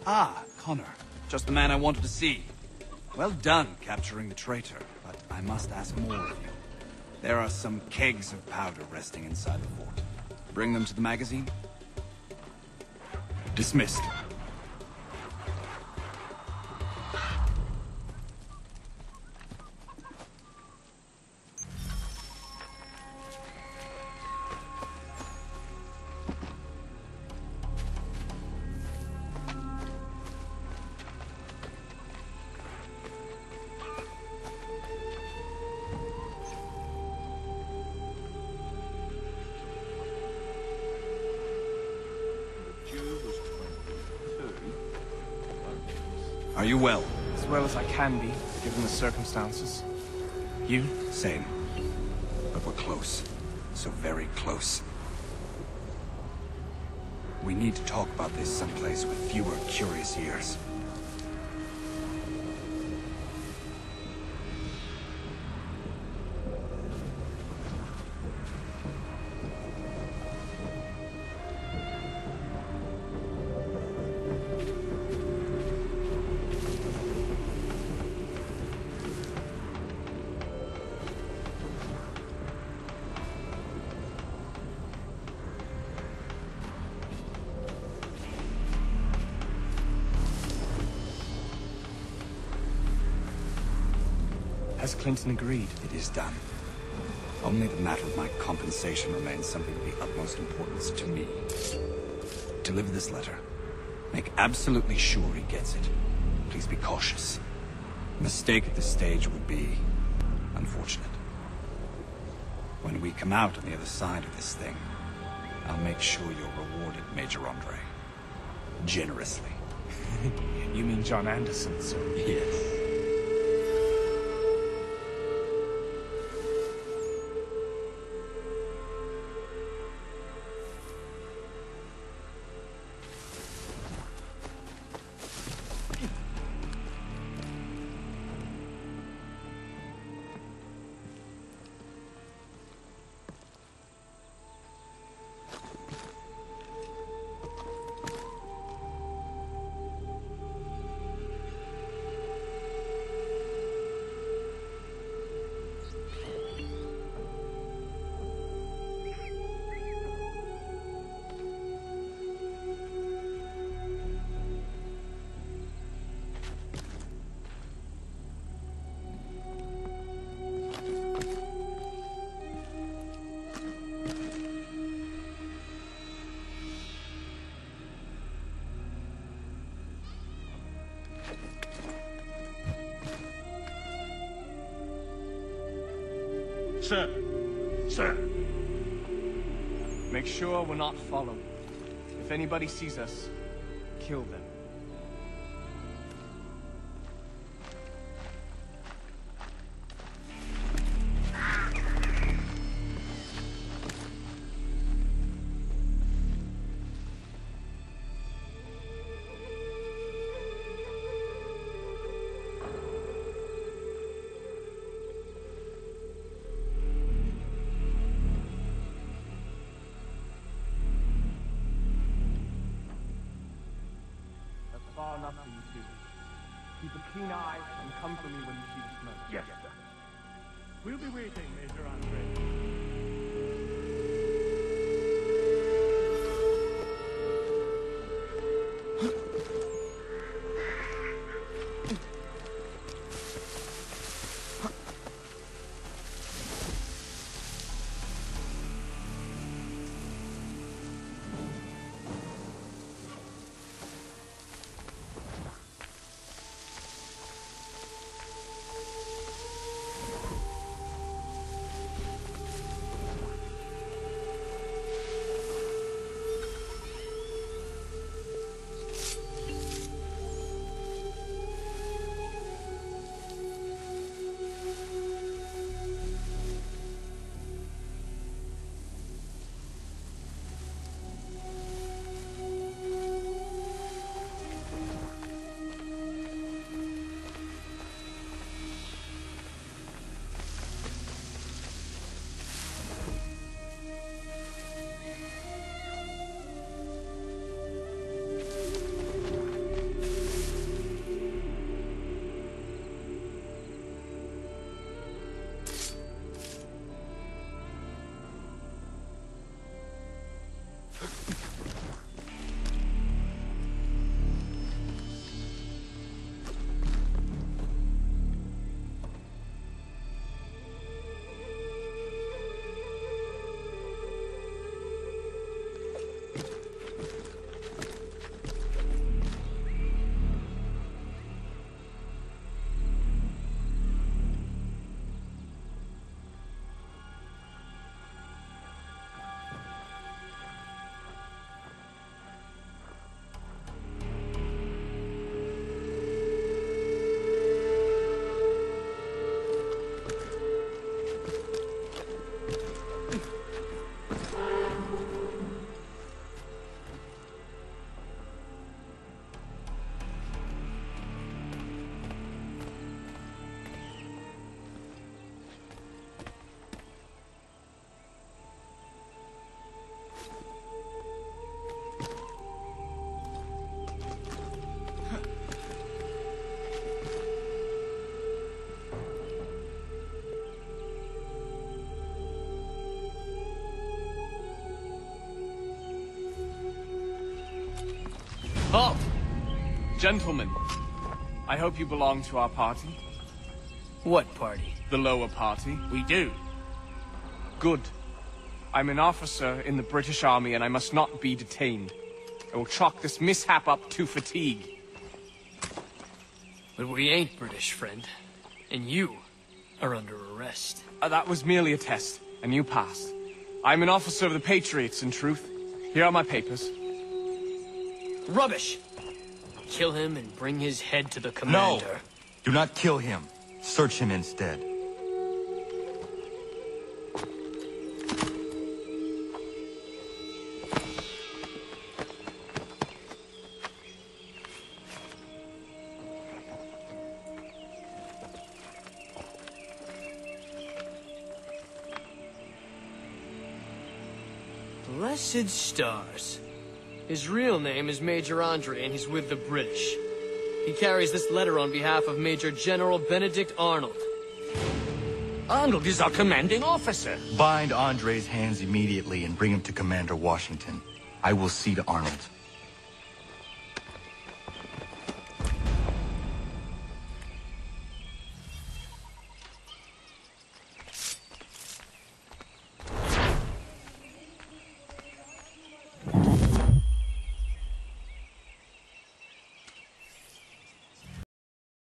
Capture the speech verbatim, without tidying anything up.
Ah, Connor. Just the man I wanted to see. Well done capturing the traitor, but I must ask more of you. There are some kegs of powder resting inside the fort. Bring them to the magazine? Dismissed. Are you well? As well as I can be, given the circumstances. You? Same. But we're close. So very close. We need to talk about this someplace with fewer curious ears. Has Clinton agreed? It is done. Only the matter of my compensation remains something of the utmost importance to me. Deliver this letter. Make absolutely sure he gets it. Please be cautious. A mistake at this stage would be unfortunate. When we come out on the other side of this thing, I'll make sure you're rewarded, Major Andre. Generously. You mean John Anderson, sir? Yes. Sir. Sir. Make sure we're not followed. If anybody sees us, kill them. Far enough for you two. Keep a keen eye and come for me when you see the smoke. Yes, sir. We'll be waiting, Major Andre. Halt! Gentlemen, I hope you belong to our party. What party? The lower party. We do. Good. I'm an officer in the British Army and I must not be detained. I will chalk this mishap up to fatigue. But we ain't British, friend. And you are under arrest. Uh, that was merely a test, and you passed. I'm an officer of the Patriots, in truth. Here are my papers. Rubbish! Kill him and bring his head to the commander. No! Do not kill him. Search him instead. Blessed stars. His real name is Major Andre, and he's with the British. He carries this letter on behalf of Major General Benedict Arnold. Arnold is our commanding officer. Bind Andre's hands immediately and bring him to Commander Washington. I will see to Arnold.